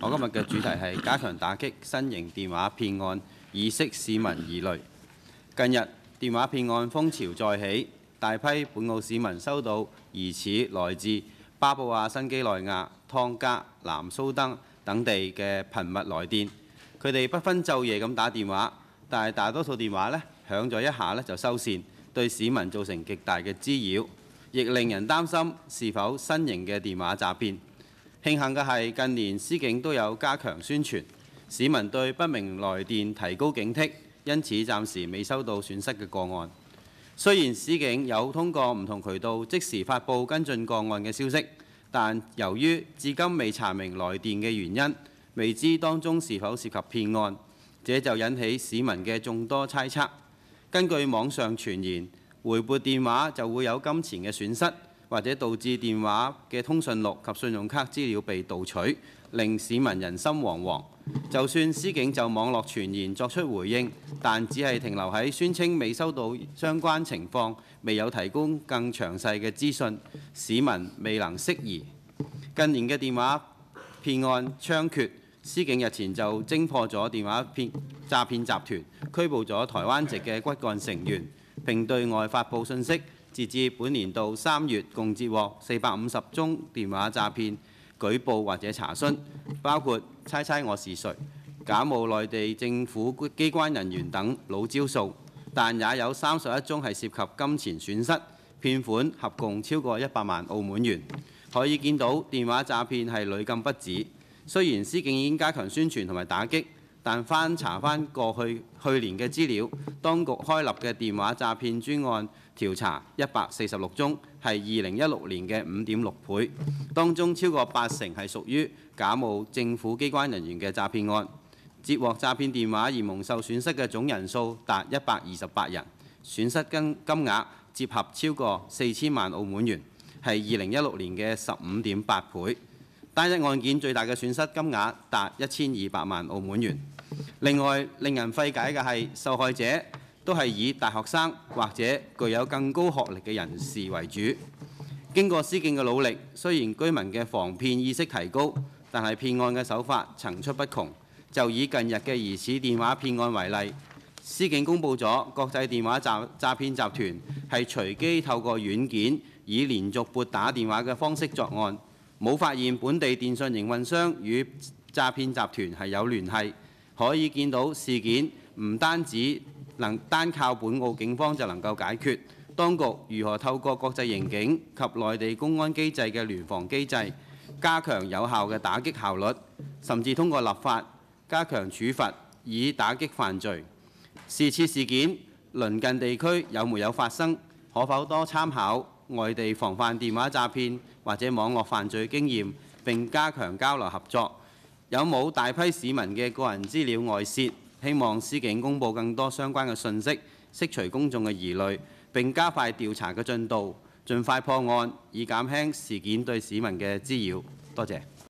我今日嘅主題係加強打擊新型電話騙案，以釋市民疑慮。近日電話騙案風潮再起，大批本澳市民收到疑似來自巴布亞新幾內亞、湯加、南蘇丹等地嘅頻密來電，佢哋不分晝夜咁打電話，但係大多數電話響咗一下就收線，對市民造成極大嘅滋擾，亦令人擔心是否新型嘅電話詐騙。慶幸嘅係近年司警都有加強宣傳，市民對不明來電提高警惕，因此暫時未收到損失嘅個案。雖然司警有通過唔同渠道即時發布跟進個案嘅消息，但由於至今未查明來電嘅原因，未知當中是否涉及騙案，這就引起市民嘅眾多猜測。根據網上傳言，回撥電話就會有金錢嘅損失，或者導致電話嘅通訊錄及信用卡資料被盜取，令市民人心惶惶。就算司警就網絡傳言作出回應，但只係停留喺宣稱未收到相關情況，未有提供更詳細嘅資訊，市民未能釋疑。近年嘅電話騙案猖獗，司警日前就偵破咗電話詐騙集團，拘捕咗台灣籍嘅骨幹成員，並對外發布信息。截至本年度3月，共接獲450宗電話詐騙舉報或者查詢，包括猜猜我是誰、假冒內地政府機關人員等老招數，但也有31宗係涉及金錢損失，騙款合共超過100萬澳門元。可以見到電話詐騙係屢禁不止。雖然司警已經加強宣傳同埋打擊，但翻查翻過去年嘅資料，當局開立嘅電話詐騙專案調查146宗，係2016年嘅5.6倍，當中超過80%係屬於假冒政府機關人員嘅詐騙案。接獲詐騙電話而蒙受損失嘅總人數達128人，損失金額折合超過4000萬澳門元，係2016年嘅15.8倍。單一案件最大嘅損失金額達1200萬澳門元。另外，令人費解嘅係受害者都係以大學生或者具有更高學歷嘅人士為主。經過司警嘅努力，雖然居民嘅防騙意識提高，但係騙案嘅手法層出不窮。就以近日嘅疑似電話騙案為例，司警公布咗國際電話詐騙集團係隨機透過軟件以連續撥打電話嘅方式作案，冇發現本地電信營運商與詐騙集團係有聯繫。可以見到事件唔單止能單靠本澳警方就能夠解決，當局如何透過國際刑警及內地公安機制嘅聯防機制，加強有效嘅打擊效率，甚至通過立法加強處罰，以打擊犯罪。是次事件鄰近地區有沒有發生？可否多參考外地防範電話詐騙或者網絡犯罪經驗，並加強交流合作？有冇大批市民嘅個人資料外泄？希望司警公布更多相關嘅信息，釋除公眾嘅疑慮，並加快調查嘅進度，盡快破案，以減輕事件對市民嘅滋擾。多謝。